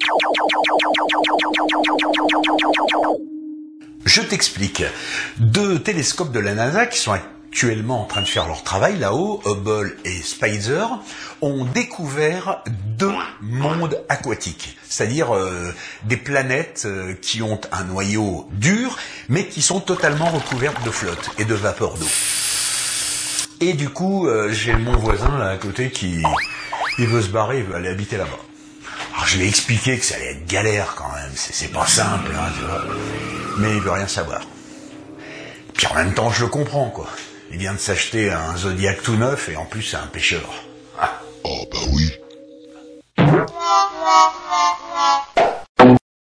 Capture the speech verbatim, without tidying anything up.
Je t'explique. Deux télescopes de la NASA qui sont actuellement en train de faire leur travail là-haut, Hubble et Spitzer, ont découvert deux mondes aquatiques, c'est-à-dire euh, des planètes euh, qui ont un noyau dur, mais qui sont totalement recouvertes de flotte et de vapeur d'eau. Et du coup, euh, j'ai mon voisin là à côté qui il veut se barrer, il veut aller habiter là-bas. Alors je lui ai expliqué que ça allait être galère quand même, c'est, c'est pas simple, hein, tu vois. Mais il veut rien savoir. Puis en même temps, je le comprends, quoi. Il vient de s'acheter un Zodiac tout neuf et en plus c'est un pêcheur. Ah bah oui.